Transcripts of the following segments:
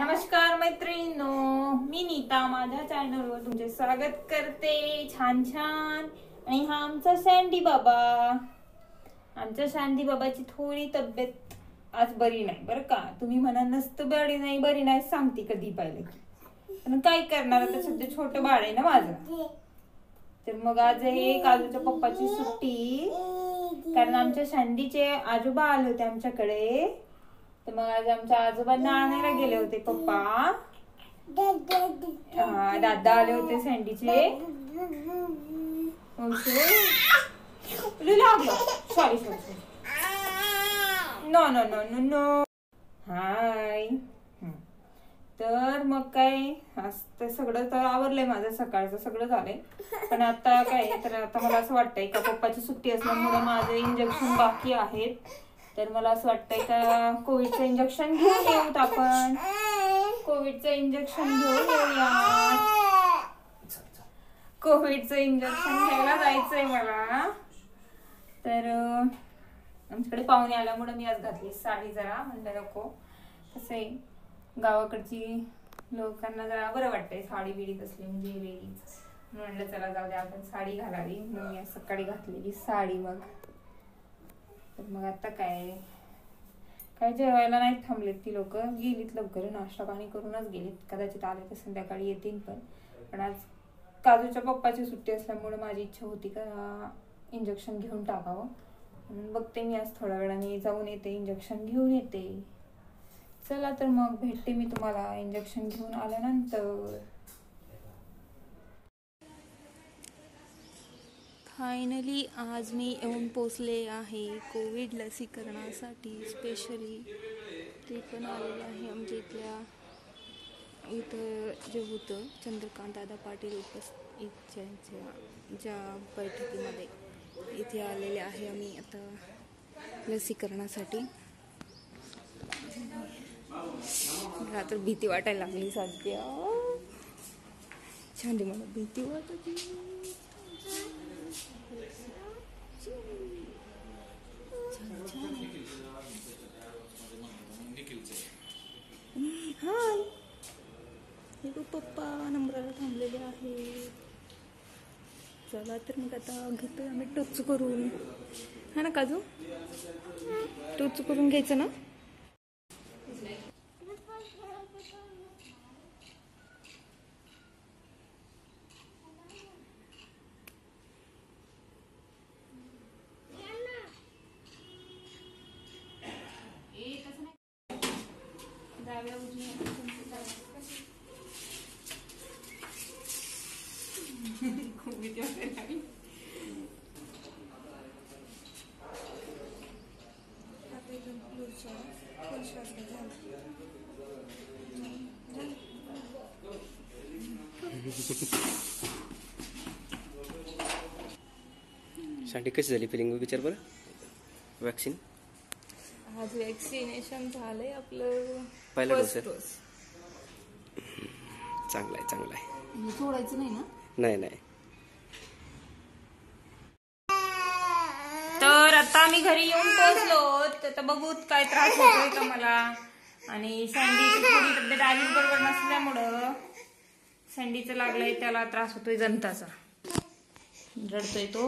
नमस्कार मैत्रिणींनो, मी नीता माझ्या चॅनलवर तुमचे स्वागत करते। छान छान। आणि हा आमचा सँडी बाबा। आमच्या सँडी बाबाची थोडी तब्येत आज बरी नाही बरं का। तुम्ही म्हणा नसतं बरी नाही सांगते कधी पाहिलं की, पण काय करणार आता, सध्या छोटं बाळ आहे ना माझं। तर मग आज आहे काजूच्या पप्पाची सुट्टी, कारण आमच्या सँडीचे आजोबा आले होते आमच्याकडे। तर मग आज आमच्या आजोबांना आणायला गेले होते पप्पा। दादा आले होते सँडीचे। Sorry no no no no no hi. तर मग काय आज सगळं तर आवरलंय माझं, सकाळचं सगळं झालंय। पण आता काय, तर आता मला असं वाटतंय का पप्पाची सुट्टी असल्यामुळे माझे इंजेक्शन बाकी आहेत। तर मला असं वाटतंय का कोविडचं इंजेक्शन घेऊन येऊत आपण। कोविडचं इंजेक्शन घेऊन येऊया। कोविडचं इंजेक्शन घ्यायला जायचंय मला। तर आमच्याकडे पाहुणे आल्यामुळे मी आज घातली साडी, जरा म्हणलं नको, कसं आहे गावाकडची लोकांना जरा बरं वाटतंय साडी बिडी कसली म्हणजे वेगळीच। म्हणलं चला जाऊ दे आपण साडी घालावी, मग मी आज सकाळी घातलेली साडी। मग तर मग आता काय जेवायला नाही थांबलेत ती लोक, गेलीत लवकर, नाश्ता पाणी करूनच गेलीत। कदाचित आले तर संध्याकाळी येतील। पण आज काजूच्या पप्पाची सुट्टी असल्यामुळे माझी इच्छा होती का इंजेक्शन घेऊन टाकावं, म्हणून बघते मी आज थोड्या वेळाने जाऊन येते, इंजेक्शन घेऊन येते। चला तर मग भेटते मी तुम्हाला इंजेक्शन घेऊन आल्यानंतर। फायनली आज मी येऊन पोचले आहे कोविड लसीकरणासाठी स्पेशली। ते पण आलेले आहे आमच्या इथं जे होतं चंद्रकांत दादा पाटील ज्या बैठकीमध्ये इथे आलेले आहे आम्ही आता लसीकरणासाठी। मला तर भीती वाटायला लागली सध्या, छान मला भीती वाटते। हाय, हे पप्पा नंबराला थांबलेले आहे। चला तर मग आता घेतोय आम्ही टोच करून, हा ना काजू, टोच करून घ्यायचं ना। सँडी कशी झाली फिलिंग विचार बरं। वॅक्सिन आज वॅक्सिनेशन झालंय आपलं, पहिला डोस आहे। चांगला आहे सोडायचं नाही ना। नाही तर आता मी घरी येऊन पोहोचलो। तर बघू काय त्रास होतोय का मला। आणि सँडीची थोडी तब्येत आधीच बरोबर नसल्यामुळं सँडीचं लागलंय, त्याला त्रास होतोय जंताचा, रडतोय तो।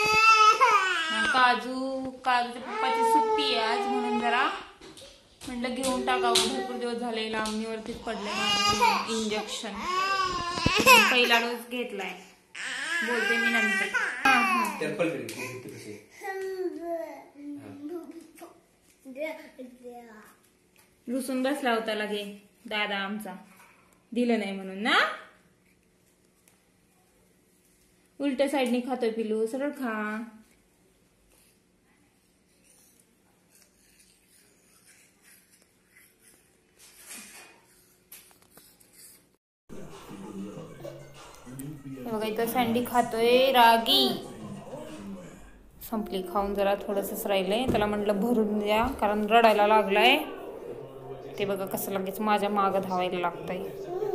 काजूच्या पप्पाची सुट्टी आहे आज, म्हणून जरा म्हटलं घेऊन टाकावं। भरपूर दिवस झाले लांबणीवरतीच पडलंय इंजेक्शन। पहिला डोस घेतलाय, बोलते मी नंतर। रुसून बसला होता लगे दादा आमचा, दिलं नाही म्हणून ना। उलट्या साईडने खातोय पिलू, सरळ खा। बघा इथं सँडी खातोय रागी, संपली खाऊन, जरा थोडंसंच राहिलंय, त्याला म्हटलं भरून द्या कारण रडायला लागलाय। ते बघा कसं लगेच माझ्या मागं धावायला लागतंय।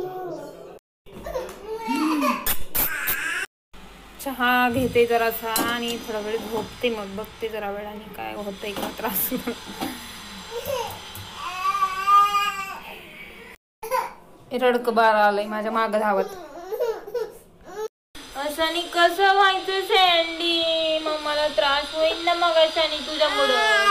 चहा घेते जरासा आणि थोडा वेळ झोपते, मग बघते जरा वेळाने काय होतंय का त्रास। रडकं बाळ आलंय माझ्या मागं धावत. अशाने कसं व्हायचं सँडी, मग मला त्रास होईल ना मग अशाने तुझ्यामुळं.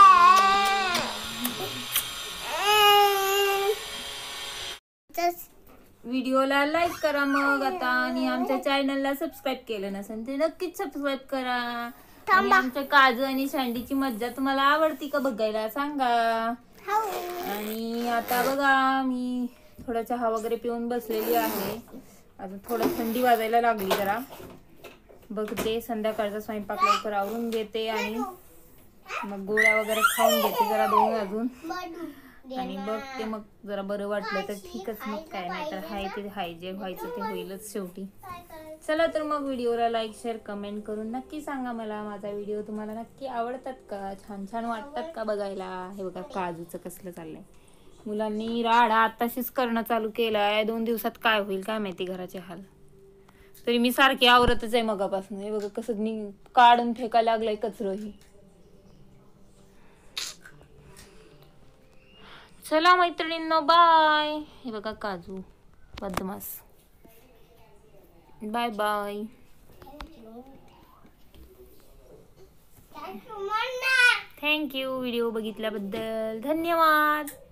व्हिडिओला लाईक करा मग आता, आणि आमच्या चॅनलला सबस्क्राईब केलं नसेल तर नक्कीच सबस्क्राईब करा. आणि आमच्या काजू आणि सँडीची मज्जा तुम्हाला आवडती का बघायला सांगा. आणि आता बघा मी थोडा चहा वगैरे पिऊन बसलेली आहे. आता थोडं थंडी वाजायला लागली जरा, बघते संध्याकाळचा स्वयंपाक लवकर आवरून घेते आणि मग गोळ्या वगैरे खाऊन घेते जरा 2 वाजून, आणि बघते मग जरा बरं वाटलं तर ठीकच, मग काय नाही तर हाय ते हाय, जे व्हायचं ते होईलच शेवटी. चला तर मग व्हिडिओला लाईक शेअर कमेंट करून नक्की सांगा मला माझा व्हिडिओ तुम्हाला नक्की आवडतात का, छान छान वाटतात का बघायला. हे बघा काजूचं कसलं चाललंय, मुलांनी राडा आताशीच करणं चालू केलाय. 2 दिवसात काय होईल काय माहिती घराचे हाल. तरी मी सारखी आवरतच आहे मगापासून. हे बघा कसं काढून फेकायला लागलाय कचरही. चला मैत्रिणींनो बाय. हे बघा काजू बदमास. Bye bye. थँक्यू व्हिडिओ बघितल्याबद्दल, धन्यवाद.